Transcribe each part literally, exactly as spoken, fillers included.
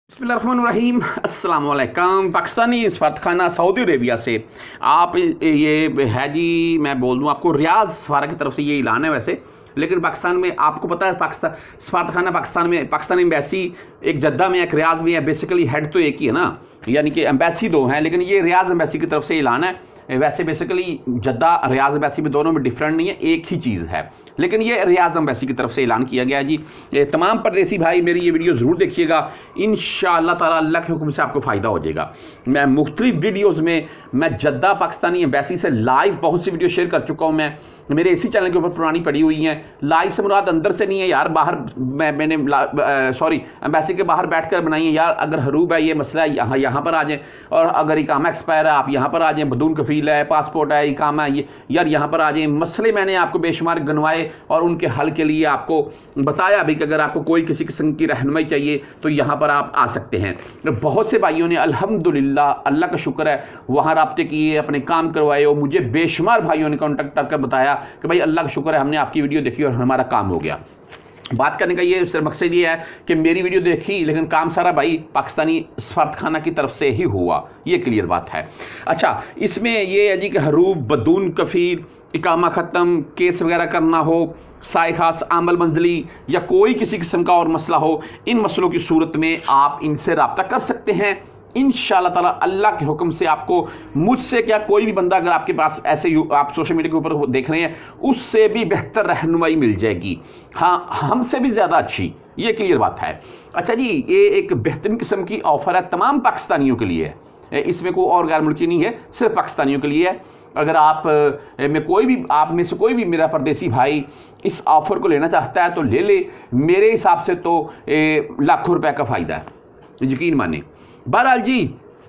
बिस्मिल्लाहिर्रहमानिर्रहीम अस्सलाम वालेकुम। पाकिस्तानी सफारतखाना सऊदी अरेबिया से आप ये है जी, मैं बोल दूँ आपको, रियाज सफारा की तरफ से ये ऐलान है वैसे, लेकिन पाकिस्तान में आपको पता है पाकिस्तान सफारतखाना पाकिस्तान में पाकिस्तानी एम्बेसी एक जद्दा में एक रियाज में है। बेसिकली हेड तो एक ही है ना, यानी कि एम्बेसी दो हैं, लेकिन ये रियाज एम्बेसी की तरफ से ऐलान है। वैसे बेसिकली जद्दा रियाज एम्बेसी में दोनों में डिफरेंट नहीं है, एक ही चीज़ है, लेकिन ये रियाज एम्बेसी की तरफ से ऐलान किया गया जी। तमाम परदेसी भाई मेरी ये वीडियो ज़रूर देखिएगा, इंशाअल्लाह ताला अल्लाह के हुक्म से आपको फ़ायदा हो जाएगा। मैं मुख्तलिफ वीडियोज़ में मैं जद्दा पाकिस्तानी एम्बेसी से लाइव बहुत सी वीडियो शेयर कर चुका हूँ। मैं मेरे इसी चैनल के ऊपर पुरानी पड़ी हुई हैं। लाइव से मुराद अंदर से नहीं है यार, बाहर मैं मैंने सॉरी एम्बेसी के बाहर बैठ कर बनाई है यार। अगर हरूब है, ये मसला है, यहाँ यहाँ पर आ जाएँ, और अगर इकामा एक्सपायर है आप यहाँ पर आ जाएँ, बदून कफील है, पासपोर्ट है, इकामा है, ये यार यहाँ पर आ जाएँ। मसले मैंने आपको बेशुमार गिनवाए और उनके हल के लिए आपको बताया भी कि अगर आपको कोई किसी किस्म की रहनुमाई चाहिए तो यहाँ पर आप आ सकते हैं। बहुत से भाइयों ने अल्हम्दुलिल्लाह अल्लाह का शुक्र है वहाँ राब्ते किए, अपने काम करवाए, और मुझे बेशुमार भाइयों ने कॉन्टैक्ट करके बताया कि भाई अल्लाह का शुक्र है हमने आपकी वीडियो देखी और हमारा काम हो गया। बात करने का ये सिर्फ मकसद ये है कि मेरी वीडियो देखी, लेकिन काम सारा भाई पाकिस्तानी सफारतखाना की तरफ से ही हुआ, ये क्लियर बात है। अच्छा, इसमें ये है जी कि हरूब, बदून कफील, इकामा ख़त्म, केस वगैरह करना हो, साय खास, आमल मंजली या कोई किसी किस्म का और मसला हो, इन मसलों की सूरत में आप इनसे रब्ता कर सकते हैं। इंशाअल्लाह ताला अल्लाह के हुक्म से आपको मुझसे क्या कोई भी बंदा अगर आपके पास ऐसे आप सोशल मीडिया के ऊपर देख रहे हैं, उससे भी बेहतर रहनुमाई मिल जाएगी, हाँ हमसे भी ज़्यादा अच्छी, ये क्लियर बात है। अच्छा जी, ये एक बेहतरीन किस्म की ऑफ़र है, तमाम पाकिस्तानियों के लिए है, इसमें कोई और गैर मुल्की नहीं है, सिर्फ पाकिस्तानियों के लिए है। अगर आप में कोई भी आप में से कोई भी मेरा परदेसी भाई इस ऑफ़र को लेना चाहता है तो ले ले, मेरे हिसाब से तो लाखों रुपए का फ़ायदा है, यकीन माने। बहरहाल जी,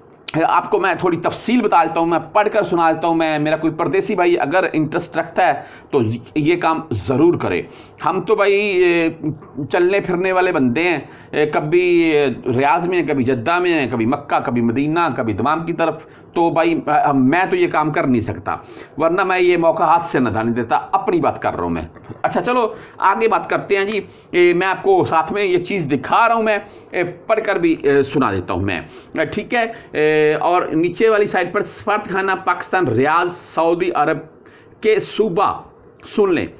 आपको मैं थोड़ी तफसील बता देता हूँ, मैं पढ़कर सुना देता हूँ। मैं मेरा कोई परदेसी भाई अगर इंटरेस्ट रखता है तो ये काम ज़रूर करे। हम तो भाई चलने फिरने वाले बंदे हैं, कभी रियाज में, कभी जद्दा में, कभी मक्का, कभी मदीना, कभी दमाम की तरफ, तो भाई मैं तो ये काम कर नहीं सकता, वरना मैं ये मौका हाथ से न जाने देता। अपनी बात कर रहा हूँ मैं। अच्छा चलो आगे बात करते हैं जी। ए, मैं आपको साथ में ये चीज़ दिखा रहा हूँ, मैं पढ़कर भी ए, सुना देता हूँ मैं, ठीक है। ए, और नीचे वाली साइड पर सफारतखाना पाकिस्तान रियाज सऊदी अरब के सूबा सुन लें,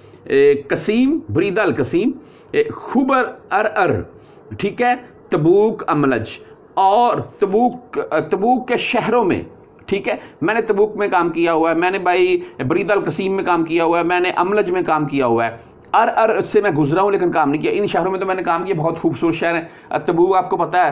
कसीम, बरीदा अल कसीम, खुबर अर अर, ठीक है, तबूक, अमलज और तबूक तबूक के शहरों में, ठीक है। मैंने तबूक में काम किया हुआ है, मैंने भाई बरीदा अल कसीम में काम किया हुआ है, मैंने अमलज में काम किया हुआ है, अर अर से मैं गुजरा हूँ लेकिन काम नहीं किया। इन शहरों में तो मैंने काम किया, बहुत खूबसूरत शहर है। तबूक आपको पता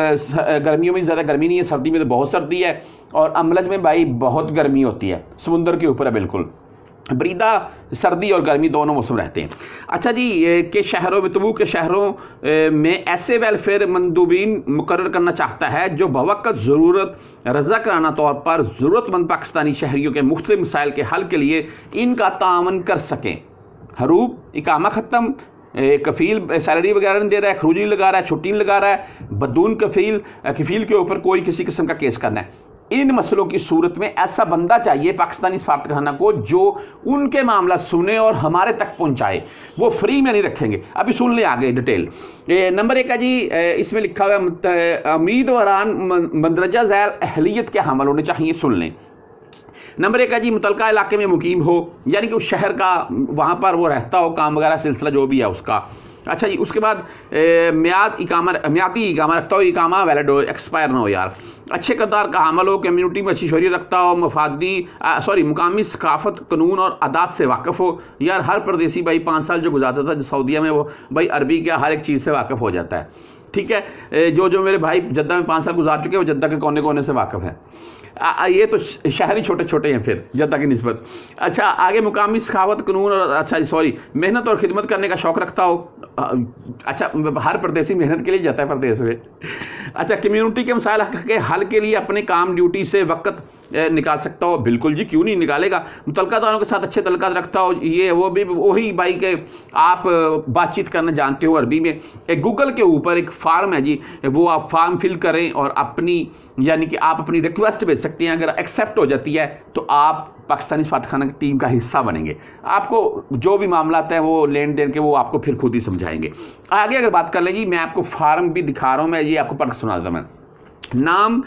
है गर्मियों में ज़्यादा गर्मी नहीं है, सर्दी में तो बहुत सर्दी है, और अमलज में भाई बहुत गर्मी होती है, समुंदर के ऊपर है बिल्कुल। बरीदा सर्दी और गर्मी दोनों मौसम रहते हैं। अच्छा जी, के शहरों में, तबूक के शहरों में ऐसे वेलफेयर मंदूबीन मुकर्रर करना चाहता है जो बवक़्त ज़रूरत रज़ा कराना तौर पर ज़रूरतमंद पाकिस्तानी शहरियों के मुख्तलिफ मसाइल के हल के लिए इनका तावन कर सकें। हरूब, इकामा ख़त्म, कफ़ील सैलरी वगैरह नहीं दे रहा है, खरूज नहीं लगा रहा है, छुट्टी नहीं लगा रहा है, बदून कफ़ील कफ़ील के ऊपर कोई किसी किस्म का केस करना है, इन मसलों की सूरत में ऐसा बंदा चाहिए पाकिस्तानी सफारतखाना को जो उनके मामला सुने और हमारे तक पहुंचाए। वो फ्री में नहीं रखेंगे। अभी सुन ले आगे डिटेल। नंबर एक है जी, इसमें लिखा हुआ है उम्मीदवारान मंदरजा झैल अहलियत के हामिल होने चाहिए। सुन लें। नंबर एक है जी, मुतलका इलाके में मुकीम हो, यानी कि उस शहर का वहाँ पर वो रहता हो, काम वगैरह सिलसिला जो भी है उसका। अच्छा जी, उसके बाद म्याद इकामा म्यादी इकामा रखता हो, इकामा वैलिड हो, एक्सपायर ना हो यार। अच्छे किरदार का हामिल हो, कम्युनिटी में अच्छी शोहरियत रखता हो, मफादी सॉरी मुकामी सकाफत, कानून और अदात से वाकिफ़ हो। यार हर परदेसी भाई पाँच साल जो गुजारता था जो सऊदीया में, वो भाई अरबी क्या हर एक चीज़ से वाकिफ़ हो जाता है, ठीक है। जो जो मेरे भाई जद्दा में पाँच साल गुजार चुके हैं वो जद्दा के कोने कोने से वाकिफ़ हैं। आ, ये तो शहरी छोटे छोटे हैं फिर जद्दा की निस्बत। अच्छा आगे, मुकामी सखावत, कानून और अच्छा सॉरी मेहनत और खिदमत करने का शौक़ रखता हो। अच्छा, हर परदेसी मेहनत के लिए जाता है परदेश में। अच्छा, कम्युनिटी के मसाइल के हल के लिए अपने काम ड्यूटी से वक्त निकाल सकता हो? बिल्कुल जी, क्यों नहीं निकालेगा। मुतलकादारों के साथ अच्छे तल्लुकात रखता हो, ये वो भी वही भाई के आप बातचीत करना जानते हो अरबी में। एक गूगल के ऊपर एक फार्म है जी, वो आप फार्म फिल करें और अपनी यानी कि आप अपनी रिक्वेस्ट भेज सकते हैं। अगर एक्सेप्ट हो जाती है तो आप पाकिस्तानी सफारतखाना की टीम का हिस्सा बनेंगे। आपको जो भी मामला आता है वो लेन देन के वो आपको फिर खुद ही समझाएंगे। आगे अगर बात कर लें जी, मैं आपको फार्म भी दिखा रहा हूँ, मैं ये आपको पढ़ के सुना देता हूँ। मैं नाम,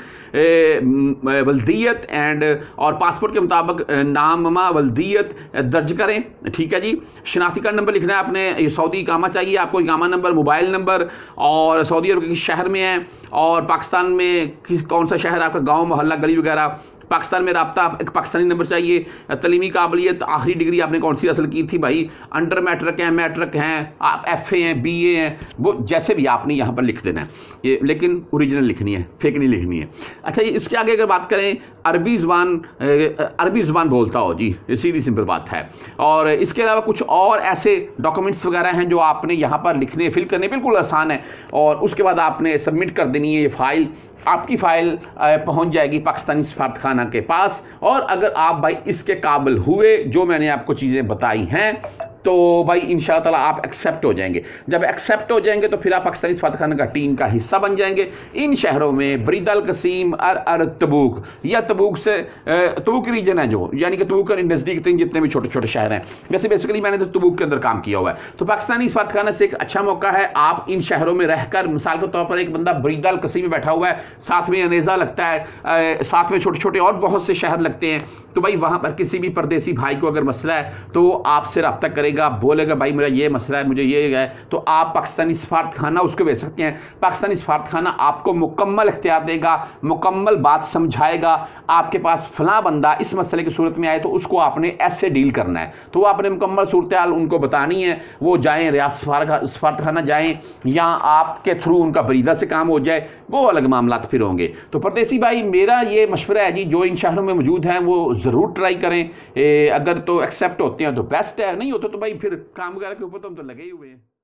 वल्दियत एंड और पासपोर्ट के मुताबिक नाम वल्दियत दर्ज करें, ठीक है जी। शनाख्ती कार्ड नंबर लिखना है आपने, सऊदी इकामा चाहिए आपको, इकामा नंबर, मोबाइल नंबर, और सऊदी अरब के किस शहर में है और पाकिस्तान में किस कौन सा शहर आपका, गांव, मोहल्ला, गली वगैरह। पाकिस्तान में रब्ता, एक पाकिस्तानी नंबर चाहिए। तलीमी काबिलियत, आखिरी डिग्री आपने कौन सी हासिल की थी भाई, अंडर मैट्रिक हैं, मैट्रिक हैं, आप एफ ए हैं, बी ए हैं, वो जैसे भी आपने यहाँ पर लिख देना है ये, लेकिन ओरिजिनल लिखनी है, फेक नहीं लिखनी है। अच्छा जी, इसके आगे अगर बात करें, अरबी ज़ुबान, अरबी ज़ुबान बोलता हो जी, ये सीधी सिंपल बात है। और इसके अलावा कुछ और ऐसे डॉक्यूमेंट्स वगैरह हैं जो आपने यहाँ पर लिखने, फिल करने बिल्कुल आसान है, और उसके बाद आपने सबमिट कर देनी है। ये फाइल, आपकी फ़ाइल पहुंच जाएगी पाकिस्तानी सफारतखाना के पास। और अगर आप भाई इसके काबिल हुए, जो मैंने आपको चीज़ें बताई हैं, तो भाई इंशाअल्लाह ताला आप एक्सेप्ट हो जाएंगे। जब एक्सेप्ट हो जाएंगे तो फिर आप पाकिस्तानी सफारतखाना का टीम का हिस्सा बन जाएंगे। इन शहरों में बरीदल, कसीम, अर अर तबूक, या तबूक से तबूक रीजन है जो, यानी कि तबूक के नज़दीक तीन जितने भी छोटे छोटे शहर हैं, वैसे बेसिकली मैंने तो तबूक के अंदर काम किया हुआ है। तो पाकिस्तानी सफारतखाना से एक अच्छा मौका है, आप इन शहरों में रहकर, मिसाल के तौर पर एक बंदा बरीदल, कसीम में बैठा हुआ है, साथ में अनेज़ा लगता है, साथ में छोटे छोटे और बहुत से शहर लगते हैं, तो भाई वहाँ पर किसी भी परदेसी भाई को अगर मसला है तो वो आपसे रब्ता करेगा, बोलेगा भाई मेरा ये मसला है, मुझे ये है, तो आप पाकिस्तानी सफारतखाना उसको भेज सकते हैं। पाकिस्तानी सफारतखाना आपको मुकम्मल इख्तियार देगा, मुकम्मल बात समझाएगा। आपके पास फलां बंदा इस मसले की सूरत में आए तो उसको आपने ऐसे डील करना है, तो वो आपने मुकम्मल सूरत हाल उनको बतानी है। वो जाएँ रियासत सफारतखाना जाएँ, या आपके थ्रू उनका बरीदा से काम हो जाए, वो अलग मामला फिर होंगे। तो परदेसी भाई, मेरा ये मशवरा है जी, जो इन शहरों में मौजूद हैं वो ज़रूर ट्राई करें। ए, अगर तो एक्सेप्ट होते हैं तो बेस्ट है, नहीं होते तो भाई फिर काम वगैरह के ऊपर तो हम तो लगे ही हुए हैं।